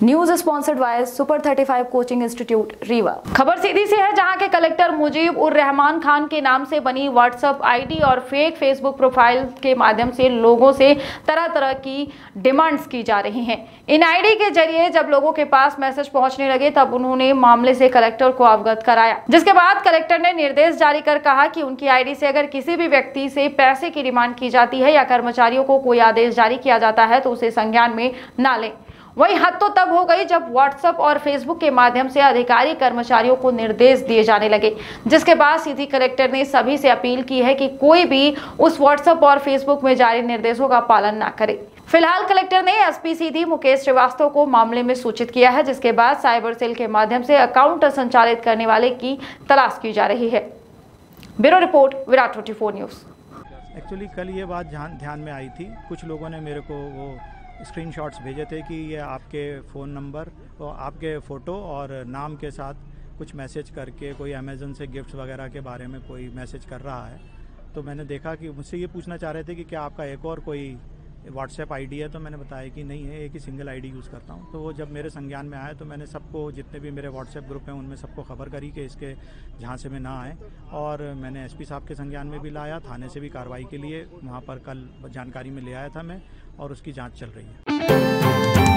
News sponsored by super 35 coaching institute Rewa. खबर सीधी से है, जहां के कलेक्टर मुजीब उर रहमान खान के नाम से बनी व्हाट्सएप आईडी और फेक फेसबुक प्रोफाइल के माध्यम से लोगों से तरह तरह की डिमांड्स की जा रही हैं। इन आईडी के जरिए जब लोगों के पास मैसेज पहुंचने लगे तब उन्होंने मामले से कलेक्टर को अवगत कराया, जिसके बाद कलेक्टर ने निर्देश जारी कर कहा कि उनकी आईडी से अगर किसी भी व्यक्ति से पैसे की डिमांड की जाती है या कर्मचारियों को कोई आदेश जारी किया जाता है तो उसे संज्ञान में ना लें। वही हद तो तब हो गई जब व्हाट्सएप और फेसबुक के माध्यम से अधिकारी कर्मचारियों को निर्देश दिए जाने लगे, जिसके बाद सीधी कलेक्टर ने सभी से अपील की है कि कोई भी उस व्हाट्सएप और फेसबुक में जारी निर्देशों का पालन ना करे। फिलहाल कलेक्टर ने एसपी सीधी मुकेश श्रीवास्तव को मामले में सूचित किया है, जिसके बाद साइबर सेल के माध्यम से अकाउंट संचालित करने वाले की तलाश की जा रही है। Bureau report, Virat 24 news. Actually कल ये बात ध्यान में आई थी। कुछ लोगों ने मेरे को वो स्क्रीनशॉट्स भेजे थे कि ये आपके फ़ोन नंबर और आपके फ़ोटो और नाम के साथ कुछ मैसेज करके कोई अमेज़न से गिफ्ट्स वगैरह के बारे में कोई मैसेज कर रहा है। तो मैंने देखा कि मुझसे ये पूछना चाह रहे थे कि क्या आपका एक और कोई व्हाट्सएप आईडी है, तो मैंने बताया कि नहीं है, एक ही सिंगल आईडी यूज़ करता हूँ। तो वो जब मेरे संज्ञान में आया तो मैंने सबको, जितने भी मेरे व्हाट्सएप ग्रुप हैं उनमें सबको खबर करी कि इसके झांसे में ना आए, और मैंने एसपी साहब के संज्ञान में भी लाया, थाने से भी कार्रवाई के लिए वहाँ पर कल जानकारी में ले आया था मैं, और उसकी जांच चल रही है।